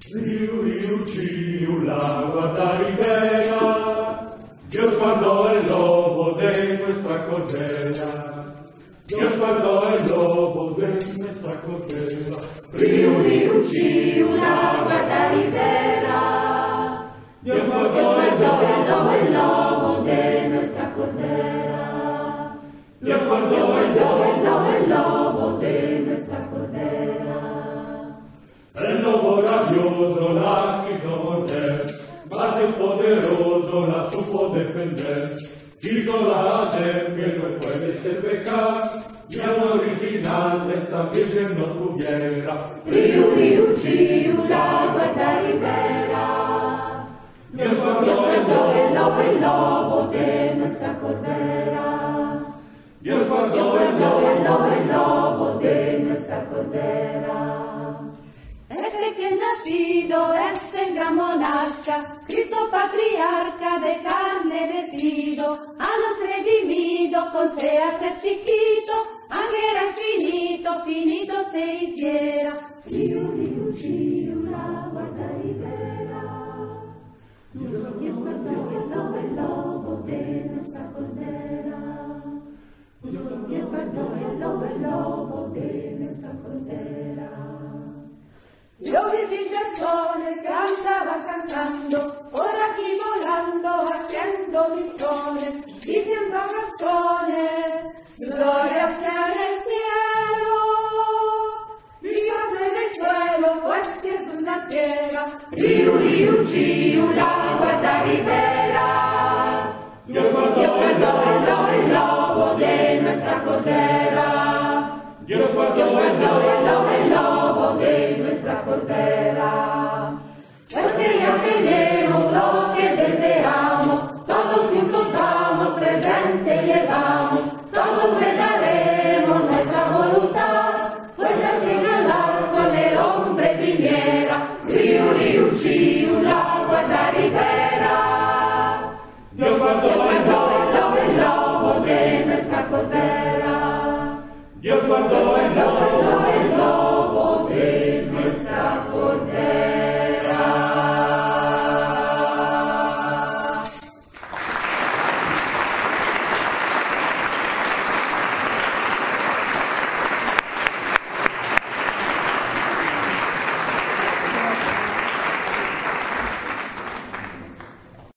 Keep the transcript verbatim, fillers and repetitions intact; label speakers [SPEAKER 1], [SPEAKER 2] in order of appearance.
[SPEAKER 1] Riu, riu, ciu, la guarda ribera, Dios guardó el lobo de nuestra cordera, Dios guardó el lobo de nuestra cordera.
[SPEAKER 2] Riu, riu, ciu, la guarda ribera,
[SPEAKER 1] Dios guardó
[SPEAKER 2] Dios
[SPEAKER 1] el
[SPEAKER 2] guardó el
[SPEAKER 1] lobo,
[SPEAKER 2] lobo de nuestra cordera,
[SPEAKER 1] Dios guardó
[SPEAKER 2] Dios
[SPEAKER 1] el
[SPEAKER 2] guardó
[SPEAKER 1] lobo,
[SPEAKER 2] el lobo de nuestra cordera.
[SPEAKER 1] el lobo rabioso la quiso morder, mas el poderoso la supo defender. Quiso la hacer que no puede ser pecar, y al original esta virgen no tuviera.
[SPEAKER 2] Riu, riu, ciu, la guarda ribera,
[SPEAKER 1] Dios
[SPEAKER 2] Dios
[SPEAKER 1] guardó el
[SPEAKER 2] guardó el
[SPEAKER 1] lobo,
[SPEAKER 2] lobo, el lobo de nuestra cordera,
[SPEAKER 1] Dios
[SPEAKER 2] Dios
[SPEAKER 1] guardó el
[SPEAKER 2] guardó el lobo,
[SPEAKER 1] lobo,
[SPEAKER 2] el lobo de nuestra cordera. Este que es nacido es el gran monarca, Cristo patriarca de carne vestido, a nos redimido con sea ser chiquito, aunque era infinito, finito se hiciera. Riu, riu, ciu, la guarda ribera, Dios guardó el lobo, el lobo de nuestra cordera, Dios guardó el lobo, el lobo de nuestra cordera. Los virginzazones cantaban cantando, por aquí volando, haciendo misiones, diciendo razones, gloria sea en el cielo, Dios en el suelo, pues Jesús naciera. Riu, riu, ciu, la guarda ribera,
[SPEAKER 1] Dios
[SPEAKER 2] Dios
[SPEAKER 1] guardó el
[SPEAKER 2] guardó el
[SPEAKER 1] lobo,
[SPEAKER 2] lobo, el lobo de nuestra cordera,
[SPEAKER 1] Dios guardó
[SPEAKER 2] Dios
[SPEAKER 1] el
[SPEAKER 2] guardó el lobo,
[SPEAKER 1] lobo,
[SPEAKER 2] el lobo de nuestra cordera. Pues que ya tenemos lo que